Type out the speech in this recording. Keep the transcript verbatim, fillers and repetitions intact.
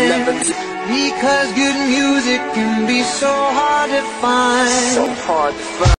Because good music can be so hard to find. So hard to find.